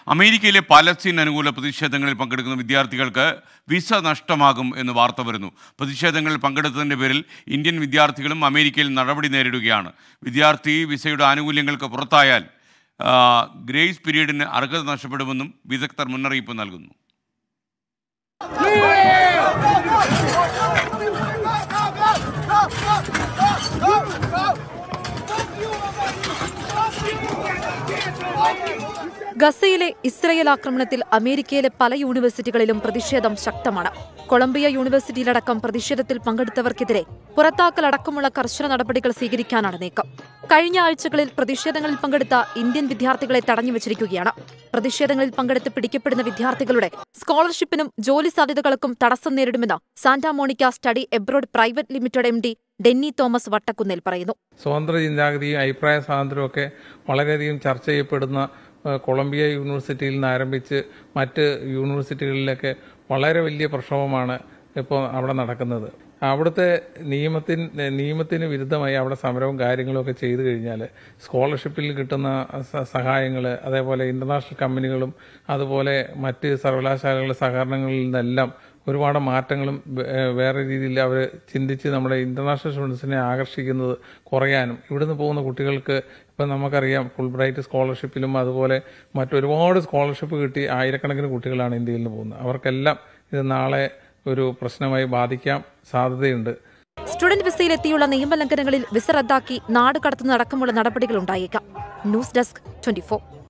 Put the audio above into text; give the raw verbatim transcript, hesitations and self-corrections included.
അമേരിക്കയിലെ പാലസ്തീൻ അനുകൂല പ്രതിഷേധങ്ങളിൽ പങ്കെടുക്കുന്ന വിദ്യാർത്ഥികൾക്ക് വിസ നഷ്ടമാകും എന്ന് വാർത്ത വരുന്നു. പ്രതിഷേധങ്ങളിൽ പങ്കെടുത്തതിൻ്റെ പേരിൽ ഇന്ത്യൻ വിദ്യാർത്ഥികളും അമേരിക്കയിൽ നടപടി നേരിടുകയാണ്. വിദ്യാർത്ഥി വിസയുടെ ആനുകൂല്യങ്ങൾക്ക് പുറത്തായാൽ ഗ്രേസ് പീരീഡിന് അർഹത നഷ്ടപ്പെടുമെന്നും വിദഗ്ധർ മുന്നറിയിപ്പ് നൽകുന്നു. ഗസയിലെ ഇസ്രയേൽ ആക്രമണത്തിൽ അമേരിക്കയിലെ പല യൂണിവേഴ്സിറ്റികളിലും പ്രതിഷേധം ശക്തമാണ്. കൊളംബിയ യൂണിവേഴ്സിറ്റിയിലടക്കം പ്രതിഷേധത്തിൽ പങ്കെടുത്തവർക്കെതിരെ പുറത്താക്കലടക്കമുള്ള കർശന നടപടികൾ സ്വീകരിക്കാനാണ് നീക്കം. കഴിഞ്ഞ ആഴ്ചകളിൽ പ്രതിഷേധങ്ങളിൽ പങ്കെടുത്ത ഇന്ത്യൻ വിദ്യാർത്ഥികളെ തടഞ്ഞുവച്ചിരിക്കുകയാണ്. പ്രതിഷേധങ്ങളിൽ പങ്കെടുത്ത് പിടിക്കപ്പെടുന്ന വിദ്യാർത്ഥികളുടെ സ്കോളർഷിപ്പിനും ജോലി സാധ്യതകൾക്കും തടസ്സം നേരിടുമെന്ന് Santa Monica study abroad private limited M D Denny Thomas Vattakunnil പറയുന്നു. സ്വതന്ത്ര ചിന്താഗതിയും അഭിപ്രായ സ്വാതന്ത്ര്യവും ഒക്കെ വളരെയധികം ചർച്ച ചെയ്യപ്പെടുന്ന കൊളംബിയ യൂണിവേഴ്സിറ്റിയിൽ നിന്ന് ആരംഭിച്ച് മറ്റ് യൂണിവേഴ്സിറ്റികളിലൊക്കെ വളരെ വലിയ പ്രക്ഷോഭമാണ് ഇപ്പോൾ അവിടെ നടക്കുന്നത്. അവിടുത്തെ നിയമത്തിന് നിയമത്തിന് വിരുദ്ധമായി അവിടെ സമരവും കാര്യങ്ങളും ഒക്കെ ചെയ്തു കഴിഞ്ഞാൽ സ്കോളർഷിപ്പിൽ കിട്ടുന്ന സഹായങ്ങൾ, അതേപോലെ ഇന്റർനാഷണൽ കമ്പനികളും അതുപോലെ മറ്റ് സർവകലാശാലകളുടെ സഹകരണങ്ങളിൽ നിന്നെല്ലാം ഒരുപാട് മാറ്റങ്ങളും വേറെ രീതിയിൽ അവർ ചിന്തിച്ച് നമ്മുടെ ഇന്റർനാഷണൽ സ്റ്റുഡൻസിനെ ആകർഷിക്കുന്നത് കുറയാനും, ഇവിടുന്ന് പോകുന്ന കുട്ടികൾക്ക് ഇപ്പം നമുക്കറിയാം ഫുൾ ബ്രൈറ്റ് സ്കോളർഷിപ്പിലും അതുപോലെ മറ്റൊരുപാട് സ്കോളർഷിപ്പ് കിട്ടി ആയിരക്കണക്കിന് കുട്ടികളാണ് ഇന്ത്യയിൽ നിന്ന് പോകുന്നത്. അവർക്കെല്ലാം ഇത് നാളെ ഒരു പ്രശ്നമായി ബാധിക്കാൻ സാധ്യതയുണ്ട്. സ്റ്റുഡന്റ് വിസയിലെത്തിയുള്ള നിയമലംഘനങ്ങളിൽ വിസ റദ്ദാക്കി നാട് കടത്തുന്നതടക്കമുള്ള നടപടികൾ ഉണ്ടായേക്കാം. News desk twenty four.